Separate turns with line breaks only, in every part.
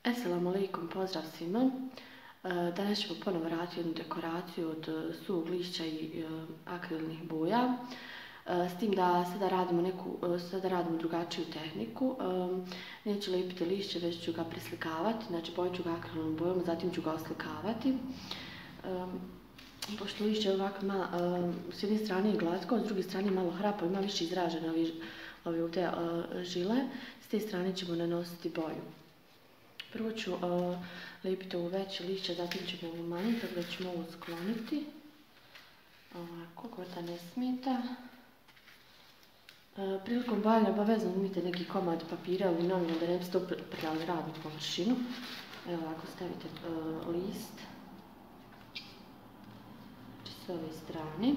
Assalamu alaikum, pozdrav svima. Danas ćemo ponovo raditi jednu dekoraciju od suvog lišća i akrilnih boja. S tim da sada radimo drugačiju tehniku. Neću lijepiti lišće, već ću ga preslikavati. Znači bojit ću ga akrilnom bojom, zatim ću ga oslikavati. Pošto lišće je ovako s jedne strane je glatko, s druge strane malo hrapo, ima više izražene ove ovdje žile. S te strane ćemo nanositi boju. Prvo ću lijepiti ovo veće lišće, zatim ćemo ovo manje, tako da ćemo ovo skloniti. Ovako, gorda ne smeta. Prilikom bojanja obavezno uzmite neki komad papira ili novina da ne biste uprljali radnu površinu. Evo ovako stavite list. S ove strane.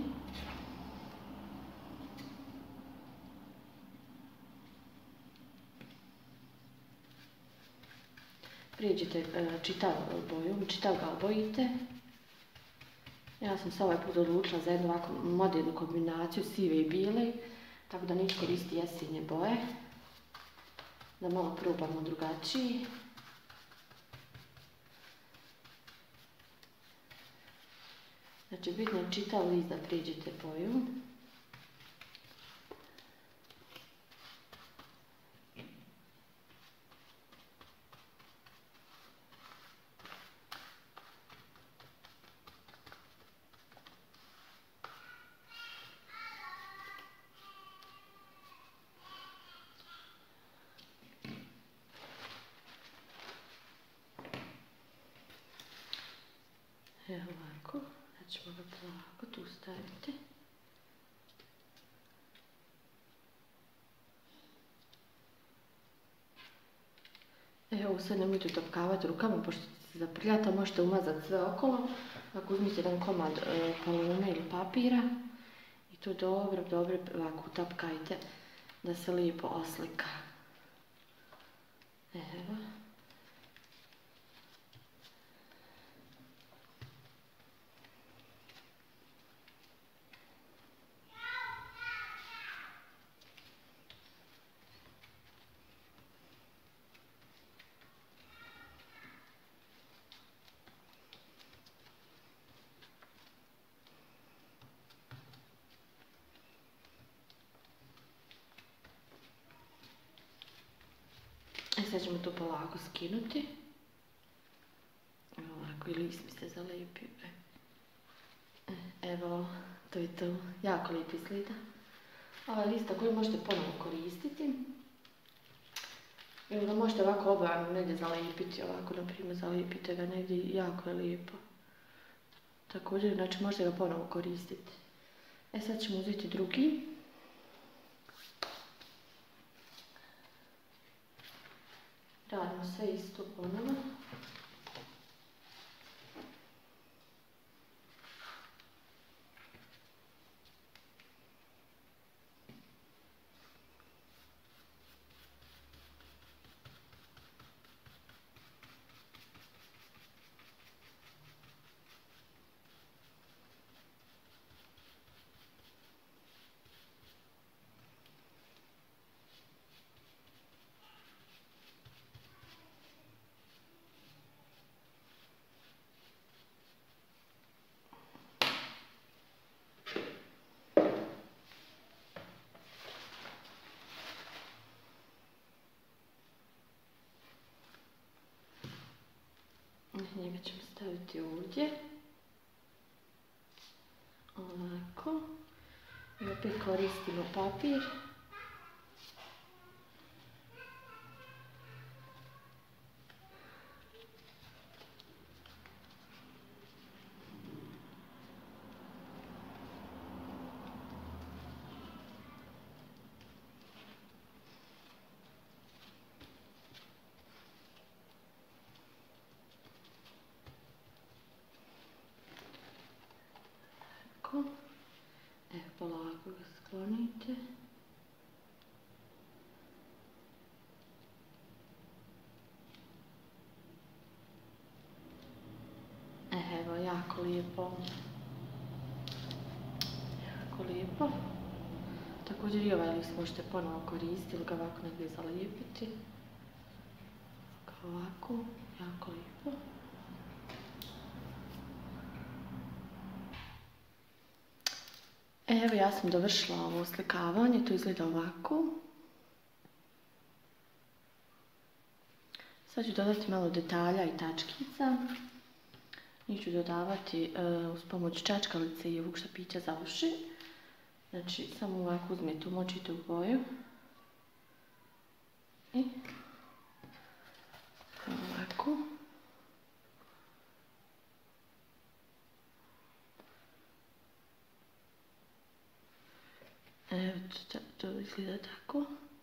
Prijeđite čitav bojom, čitav ga obojite. Ja sam se ovaj put odlučila za jednu ovako modernu kombinaciju sive i bijele, tako da neću koristiti jesenje boje, da malo probamo drugačiji. Znači bitno je čitav list da prijeđete boju. Evo ovako, sad ćemo ga polako tu staviti. Evo sad nemojte utapkavati rukama, pošto ćete se zaprljati, a možete umazati sve okolo. Ako uzmite jedan komad palume ili papira i to dobro ovako utapkajte da se lijepo oslika. Evo. Sad ćemo to polako skinuti. Evo ovako, i list mi se zalijepio. Evo, to je to. Jako lijepo izgleda. Ovaj list koji možete ponovo koristiti. Ili ga možete ovako obojano negdje zalijepiti. Ovako, na primjer, zalijepite ga negdje, jako je lijepo. Također, znači možete ga ponovo koristiti. Sad ćemo uzeti drugi. Radimo sve isto ponovo. Njega ćemo staviti ovdje. Ovako. I opet koristimo papir. Evo, polako ga sklonite. Evo, jako lijepo. Jako lijepo. Također i ovaj list možete ponovo koristiti ili ga ovako negdje zalijepiti. ovako, jako lijepo. Evo ja sam dovršila ovo oslikavanje, to izgleda ovako. Sad ću dodati malo detalja i tačkica. Njih ću dodavati uz pomoć čačkalice i ovog štapića za uši. Znači, samo ovako uzmete, umočite u boju. I ovako. Evo, to izgleda tako.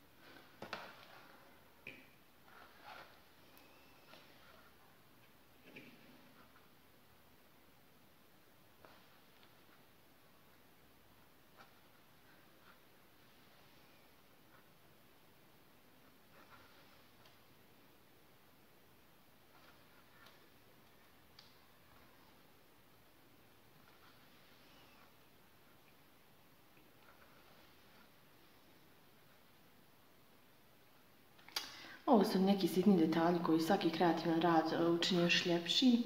Ovo su neki sitni detalji koji svaki kreativan rad učini još ljepši.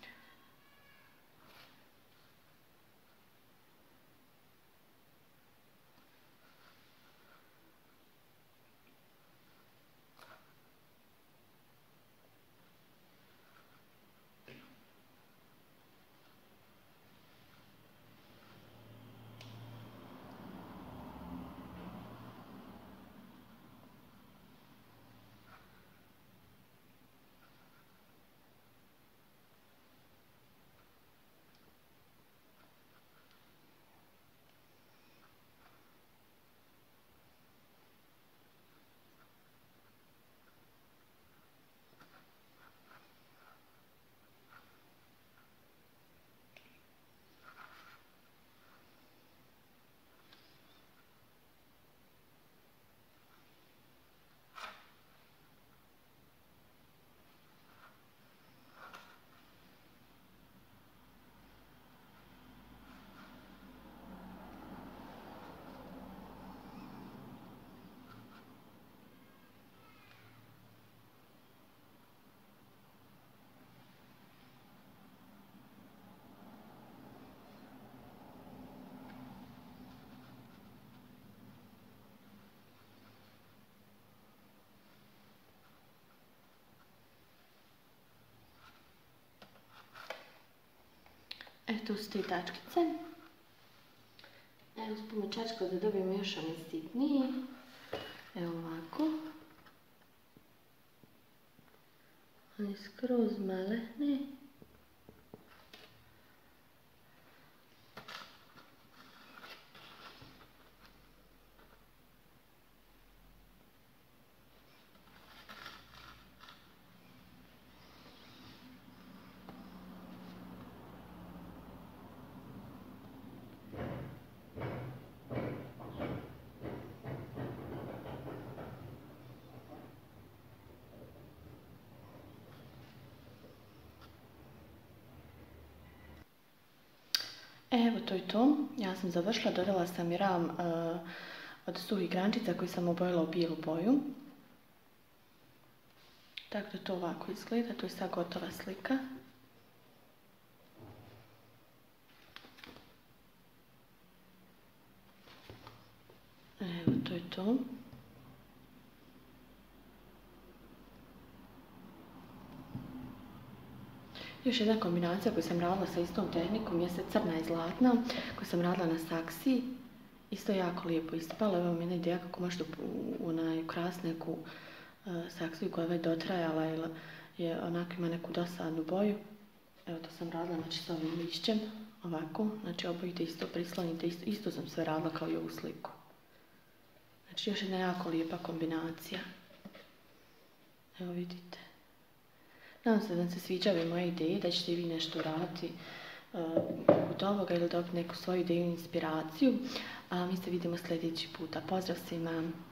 Tu su te tačkice. Evo, s pomoć čačka da dobijemo još one sitniji. Evo ovako. Oni skroz maleni. Evo, to je to. Ja sam završila, dodala sam i ram od suhih grančica koji sam obojila u bijelu boju. Tako da to ovako izgleda, to je sad gotova slika. Evo, to je to. Još jedna kombinacija koju sam radila sa istom tehnikom jeste crna i zlatna, koju sam radila na saksiji. Isto jako lijepo ispala. Evo mi jedna ideja kako možete ukrasiti neku saksiju koja je već dotrajala ili je onako ima neku dosadnu boju. Evo to sam radila znači s ovim lišćem, ovako. Znači obojite isto, prislonite isto, isto sam sve radila kao i ovu sliku. Znači još jedna jako lijepa kombinacija. Evo vidite. Nadam se da vam se sviđaju moje ideje, da ćete i vi nešto raditi od ovoga ili dobiti neku svoju ideju i inspiraciju. A mi se vidimo sljedeći puta. Pozdrav svima!